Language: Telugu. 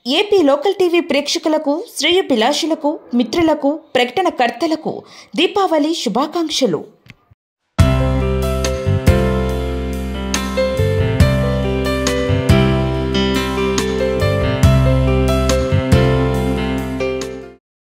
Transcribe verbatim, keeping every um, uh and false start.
ఏపీ లోకల్ టీవీ ప్రేక్షకులకు, శ్రేయోభిలాషులకు, మిత్రులకు, ప్రకటనకర్తలకు దీపావళి శుభాకాంక్షలు.